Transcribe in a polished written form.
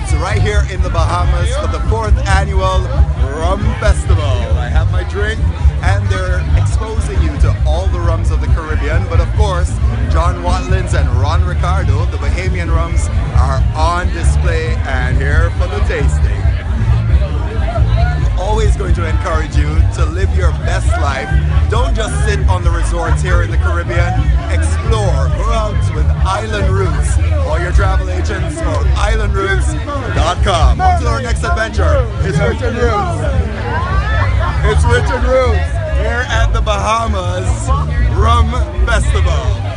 Rums right here in the Bahamas for the 4th annual Rum Festival. I have my drink and they're exposing you to all the rums of the Caribbean, but of course John Watlins and Ron Ricardo, the Bahamian rums, are on display and here for the tasting. Always going to encourage you to live your best life. Don't just sit on the resorts here in the Caribbean. Explore, go out with Island Routes or your travel agents or islandroutes.com. On to our next adventure. It's Richard Roots. It's Richard Roots here at the Bahamas Rum Festival.